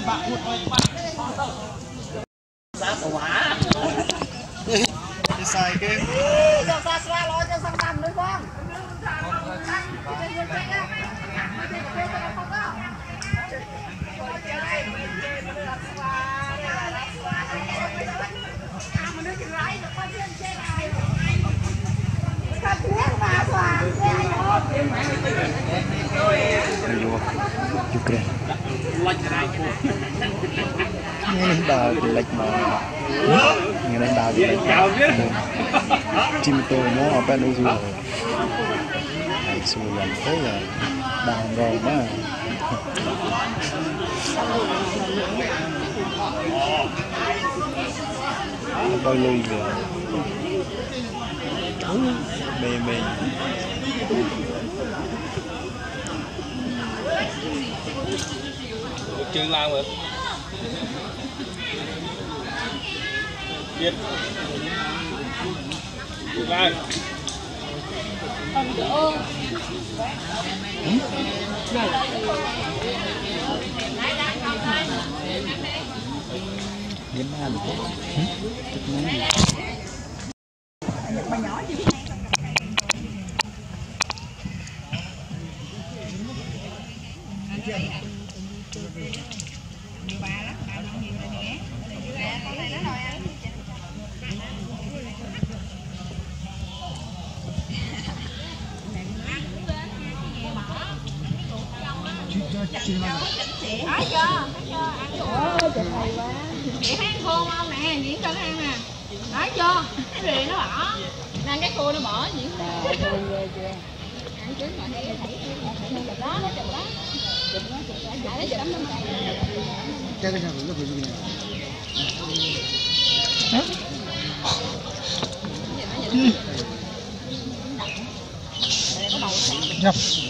Đi xài cái cho xa xa lo cho sang tầm nữa con. Nghe đào thì lệch mà nghe đào thì lệch chim tôi nó ở bên Uzu xui làm thế là đào rồi đó bơi lui rồi mê mê Trương Lan rồi biết Trương Lan Dám ăn được không? Nói chưa? Chị thấy khô không nè, Diễn cho nó ăn nè. Nói chưa? Cái gì nó bỏ. Nên cái khô nó bỏ Diễn. Ăn trứng mà đây thấy chụp đó, nó chụp đó. Chụp đó, nó chụp lắm Cái nào nó phải như này. Nhập.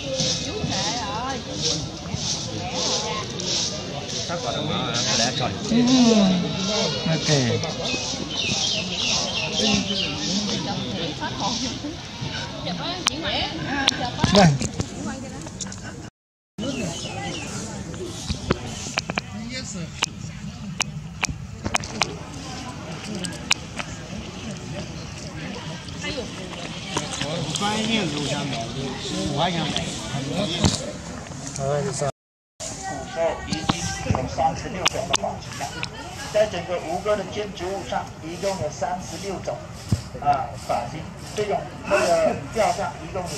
sắp vào đồng nó đã trời Ok. Đây. 36种的发型了，在整个吴哥的建筑物上，一共有36种发型。这种那个吊上一共有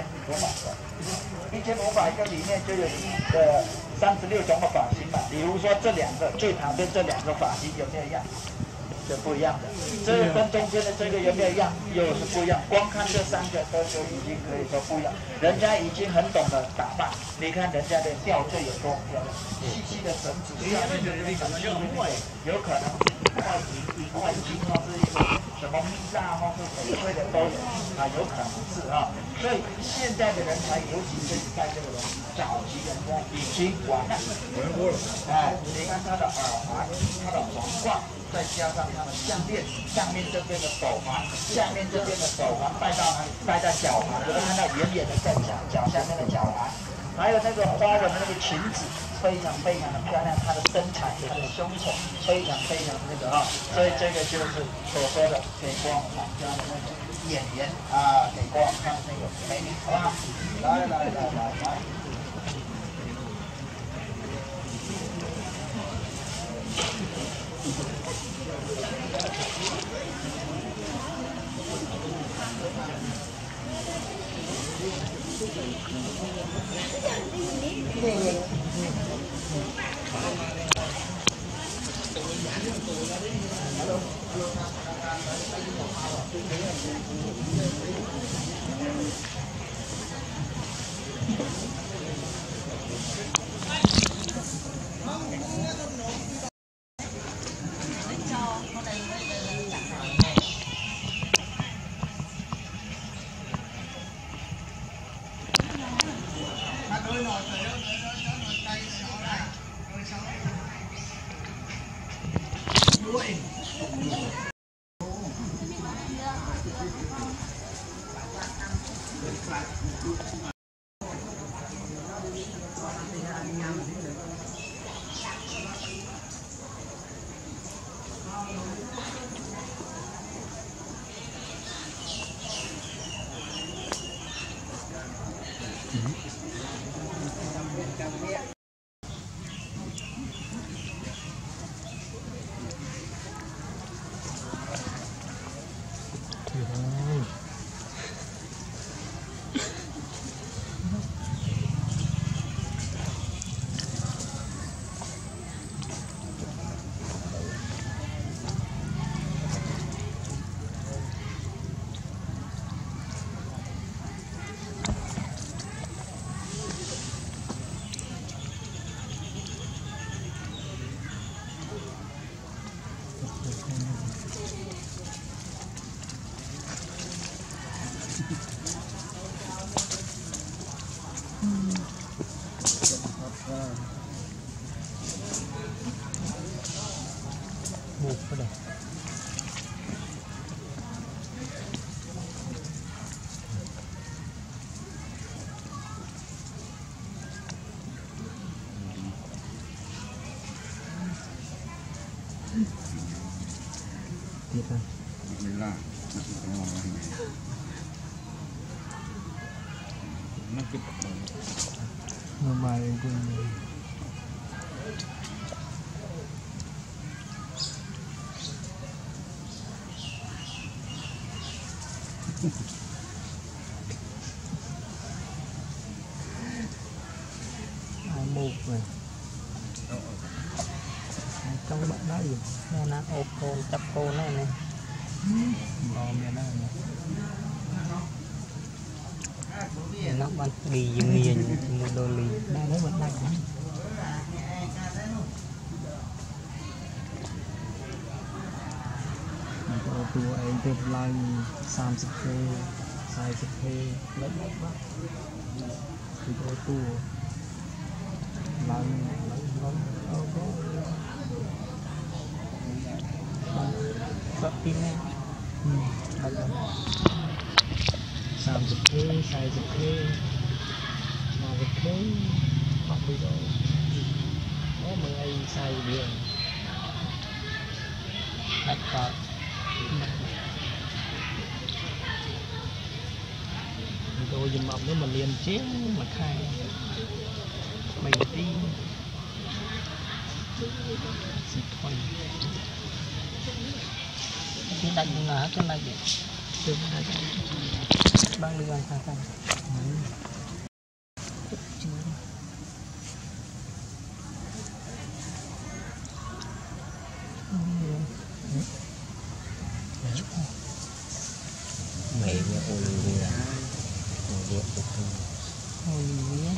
1500个里面就有36种的发型嘛。比如说这两个最旁边这两个发型有没有一样？是不一样的。这个跟中间的这个有没有一样？又是不一样。光看这三个都就已经可以说不一样。人家已经很懂得打扮，你看人家的吊坠有多漂亮，细细的绳子，下面的那个有可能是银块金或是一个什么蜜蜡或是翡翠的都有有可能是所以现在的人才尤其是在这个人早期人家已经完了，你看他的耳环，他的皇冠。再加上它的项链，上面这边的手环，下面这边的手环戴到哪里？戴在脚环，有没有看到圆圆的在脚下面的脚环？还有那个花纹的那个裙子，非常非常的漂亮，她的身材，她的胸口非常非常那个所以这个就是所说的给光厂家的那种演员给光看那个美女，好不好？来。 buộc cái này tiếp thôi nó bài quên ai một rồi trong bạn đó gì nè nó ốp cô chắp cô này này bò mẹ nó nó bắn đi dương nghiền một đôi lì đây nó vẫn đangตัวเองเต็มไลน์30 k 40 k แล้วก็ตัวไลน์เอาก็สักทีนึง30 k 40 k 50 k ปักไปเลยโอ้มึงไอ้ใส่เดียวดักปักtôi dùng mỏng nếu mà liền chế mà khai mày đi xịt thôi cái đánh là cái này được băng đi ăn sang mẹ với Olivia Olivia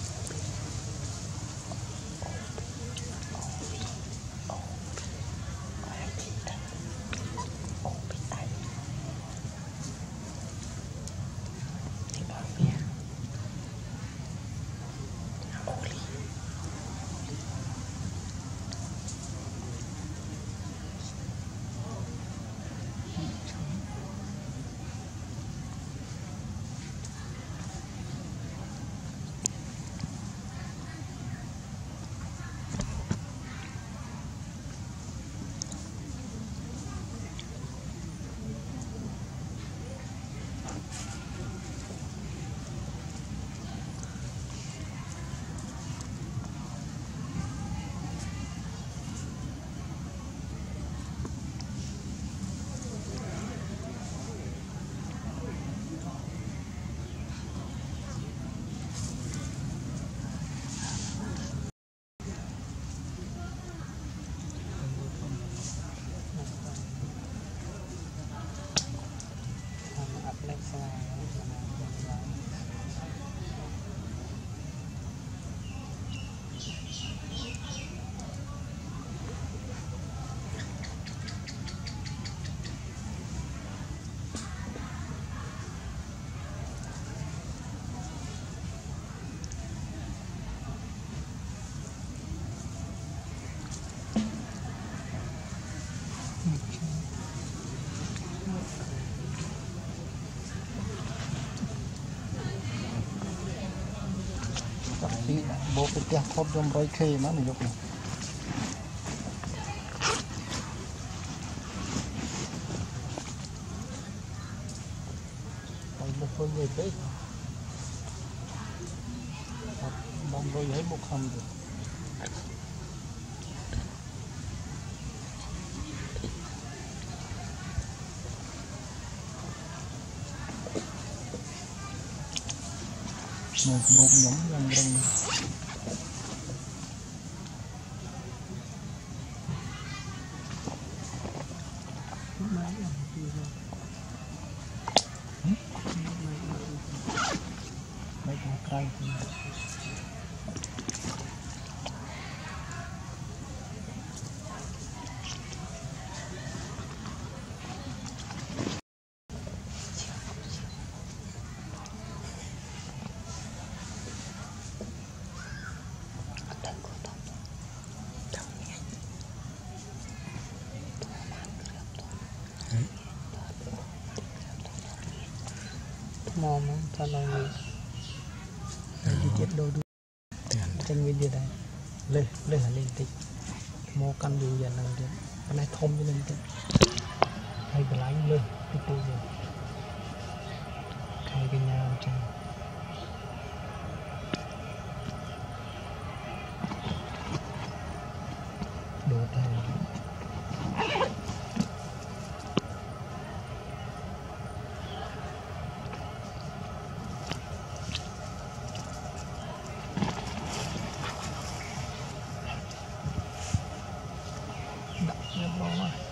bộ cái tia khóp trong rơi khê nó này dục này một phương người đấy bóng rồi hết một hầm rồi một nhóm răng răng mấy con cây mò mà cho nó người đi tiếp đôi đuôi chân nguyên gì đây lên lên hẳn lên tí mò căn đường dần này cái này thông cho nên tí hay cái lái lên cái tôi rồi hay cái nhau chân đồ thay đặt nhập vào